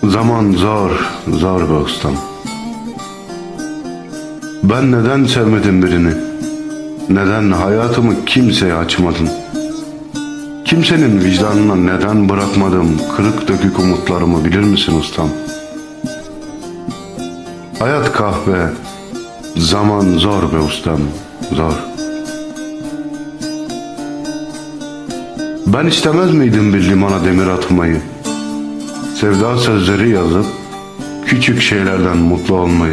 Zaman zor, zor be ustam. Ben neden sevmedim birini? Neden hayatımı kimseye açmadın? Kimsenin vicdanına neden bırakmadım kırık dökük umutlarımı bilir misin ustam? Hayat kahve, zaman zor be ustam, zor. Ben istemez miydim bir limana demir atmayı? Sevda sözleri yazıp küçük şeylerden mutlu olmayı.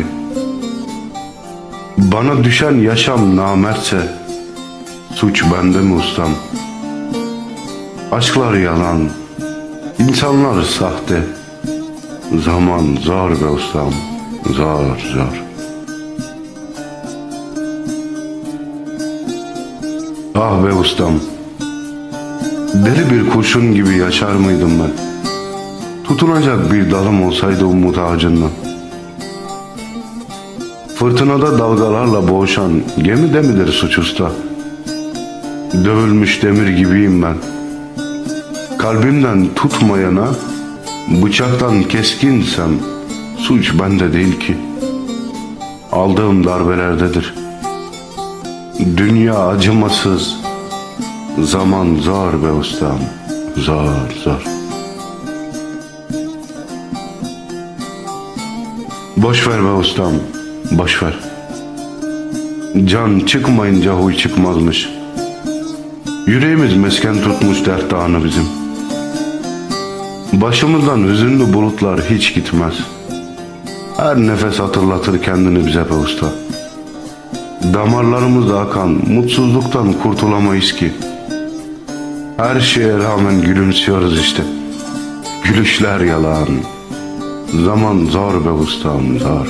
Bana düşen yaşam namertse suç bende mi ustam? Aşklar yalan, insanlar sahte. Zaman zor be ustam, zor zor. Ah be ustam, deli bir kurşun gibi yaşar mıydım ben? Tutunacak bir dalım olsaydı umut ağacından. Fırtınada dalgalarla boğuşan gemide midir suç usta? Dövülmüş demir gibiyim ben. Kalbimden tutmayana bıçaktan keskinsem suç bende değil ki. Aldığım darbelerdedir. Dünya acımasız, zaman zor be ustam, zor zor. Boş ver be ustam, boş ver. Can çıkmayınca huy çıkmazmış. Yüreğimiz mesken tutmuş dert dağını bizim. Başımızdan hüzünlü bulutlar hiç gitmez. Her nefes hatırlatır kendini bize be usta. Damarlarımızda akan mutsuzluktan kurtulamayız ki. Her şeye rağmen gülümsüyoruz işte. Gülüşler yalan. Zaman zor be ustam, zor.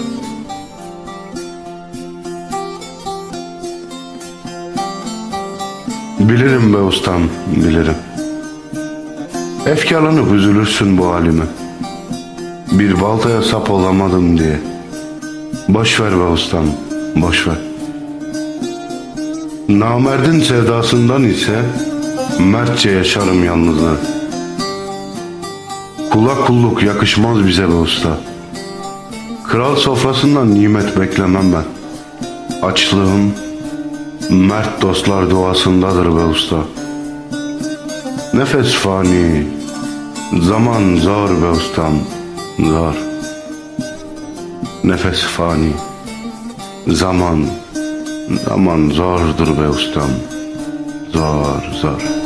Bilirim be ustam, bilirim. Efkarlanıp üzülürsün bu halime. Bir baltaya sap olamadım diye. Boş ver be ustam, boş ver. Namerdin sevdasından ise mertçe yaşarım yalnızlığı. Kula kulluk yakışmaz bize be usta. Kral sofrasından nimet beklemem ben. Açlığım mert dostlar duasındadır be usta. Nefes fani, zaman zor be ustam, zor. Nefes fani, zaman zordur be ustam, zor zor.